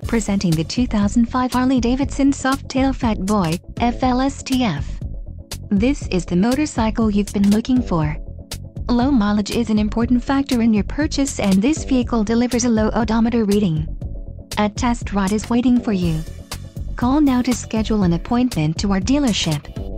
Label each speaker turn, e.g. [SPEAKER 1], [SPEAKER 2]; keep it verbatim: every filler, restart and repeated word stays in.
[SPEAKER 1] Presenting the two thousand five Harley-Davidson Softail Fat Boy, F L S T F. This is the motorcycle you've been looking for. Low mileage is an important factor in your purchase, and this vehicle delivers a low odometer reading. A test ride is waiting for you. Call now to schedule an appointment to our dealership.